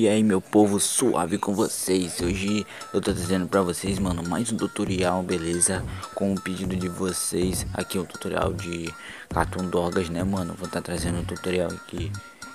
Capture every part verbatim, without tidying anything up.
aí, meu povo, suave com vocês. Hoje eu tô trazendo pra vocês, mano, mais um tutorial, beleza? Com o pedido de vocês. Aqui é o tutorial de Cartoon Dogas, né, mano? Vou estar tá trazendo um tutorial aqui.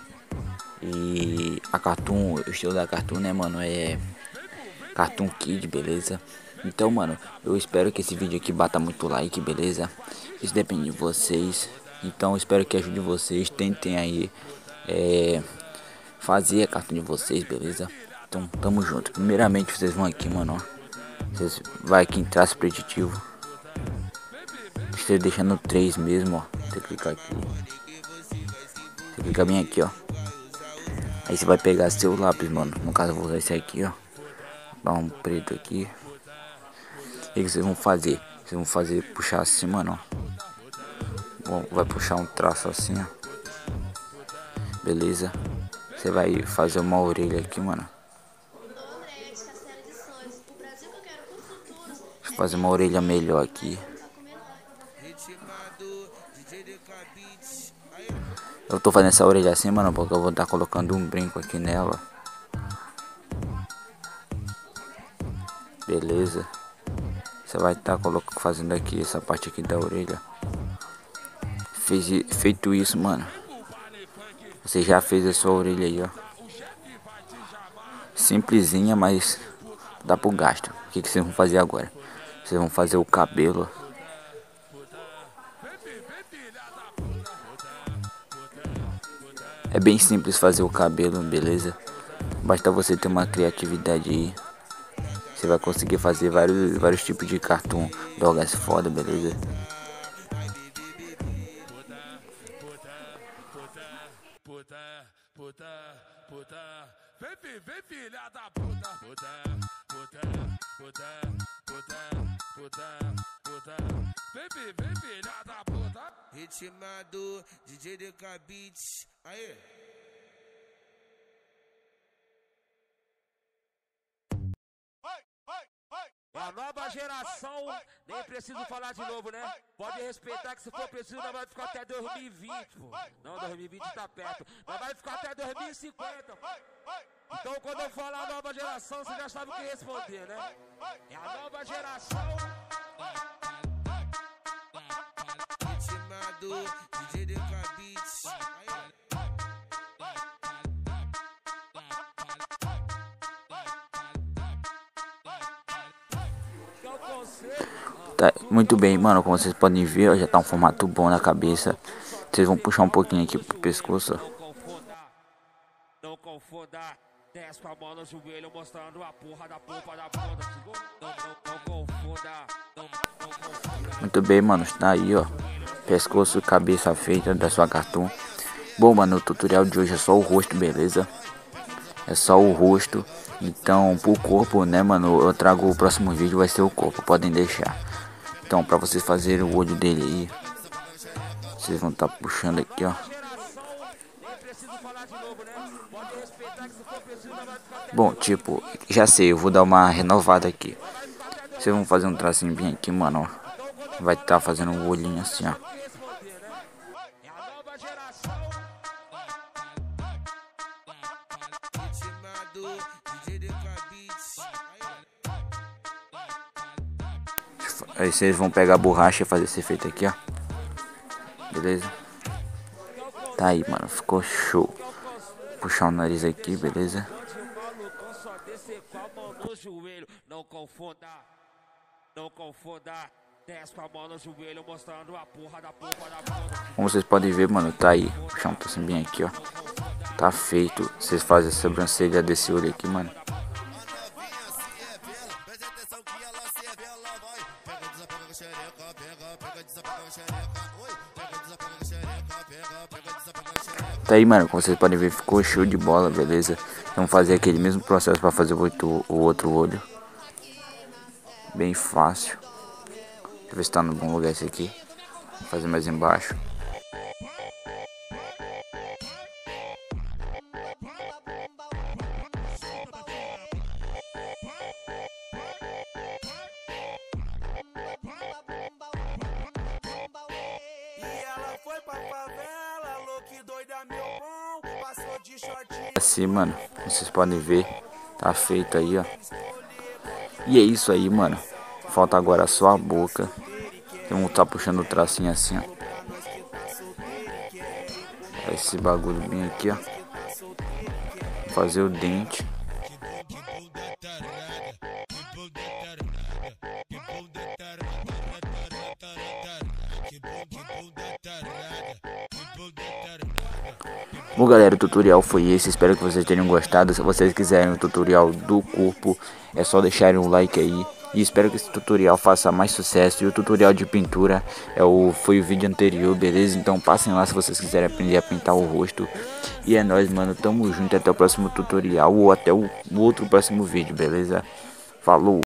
E a Cartoon, o estilo da Cartoon, né, mano, é Cartoon Kid, beleza? Então, mano, eu espero que esse vídeo aqui bata muito like, beleza? Isso depende de vocês. Então, eu espero que ajude vocês. Tentem aí é, fazer a cartoon de vocês, beleza? Então, tamo junto. Primeiramente, vocês vão aqui, mano, ó. Vocês vai aqui em traço preditivo. Você deixa no três mesmo, ó. Você clica aqui. Você clica bem aqui, ó. Aí você vai pegar seu lápis, mano. No caso, eu vou usar esse aqui, ó. Dá um preto aqui. E o que vocês vão fazer? Vocês vão fazer, puxar assim, mano, ó. Bom, vai puxar um traço assim, ó. Beleza? Você vai fazer uma orelha aqui, mano. Deixa eu fazer uma orelha melhor aqui. Eu tô fazendo essa orelha assim, mano, porque eu vou estar colocando um brinco aqui nela. Beleza? Você vai estar colocando, fazendo aqui essa parte aqui da orelha. Fez, feito isso, mano, você já fez a sua orelha aí, ó. Simplesinha, mas dá pro gasto. O que, que vocês vão fazer agora? Vocês vão fazer o cabelo. É bem simples fazer o cabelo, beleza? Basta você ter uma criatividade aí. Você vai conseguir fazer vários, vários tipos de cartoon dogas foda, beleza? Vem, vem, filha da puta, puta, puta, puta, puta, puta, puta. Vem, vem, vem, filha da puta. Ritmado, D J D K Beats. Aí. É a nova geração, nem preciso falar de novo, né? Pode respeitar que se for preciso nós vai ficar até dois mil e vinte, pô. Não, dois mil e vinte tá perto. Nós vai ficar até dois mil e cinquenta, pô. Então quando eu falar nova geração, você já sabe o que responder, né? É a nova geração. Ritmado, D J D K Beats. Tá, muito bem, mano, como vocês podem ver, ó, já tá um formato bom na cabeça. Vocês vão puxar um pouquinho aqui pro pescoço, ó. Não confunda, desce com a mão no joelho mostrando a porra da polpa da bunda. Não, não, não confunda, não, não confunda. Muito bem, mano, tá aí, ó. Pescoço e cabeça feita da sua cartoon. Bom, mano, o tutorial de hoje é só o rosto, beleza? É só o rosto. Então, pro corpo, né, mano, eu trago o próximo vídeo, vai ser o corpo, podem deixar. Então, pra vocês fazerem o olho dele aí, vocês vão estar tá puxando aqui, ó. Bom, tipo, já sei, eu vou dar uma renovada aqui. Vocês vão fazer um tracinho bem aqui, mano, ó. Vai estar tá fazendo um olhinho assim, ó. Aí vocês vão pegar a borracha e fazer esse efeito aqui, ó. Beleza? Tá aí, mano, ficou show. Puxar o nariz aqui, beleza? Não confunda, não confunda. Desce com a mão no joelho mostrando a porra da polpa da bunda. Como vocês podem ver, mano, tá aí. Puxar um tracinho bem aqui, ó. Tá feito. Vocês fazem a sobrancelha desse olho aqui, mano. Tá aí, mano, como vocês podem ver, ficou show de bola, beleza? Vamos fazer aquele mesmo processo para fazer o outro, o outro olho. Bem fácil. Deixa eu ver se tá no bom lugar esse aqui. Vou fazer mais embaixo. E ela foi pra favela, louca e doida, meu bom. Passou Assim, mano, vocês podem ver, tá feito aí, ó. E é isso aí, mano. Falta agora só a boca. Vamos tá puxando o tracinho assim, ó. Esse bagulho bem aqui, ó. Fazer o dente. Bom, galera, o tutorial foi esse, espero que vocês tenham gostado. Se vocês quiserem o tutorial do corpo, é só deixarem um like aí. E espero que esse tutorial faça mais sucesso. E o tutorial de pintura é o, foi o vídeo anterior, beleza? Então passem lá se vocês quiserem aprender a pintar o rosto. E é nóis, mano, tamo junto, até o próximo tutorial ou até o outro próximo vídeo, beleza? Falou!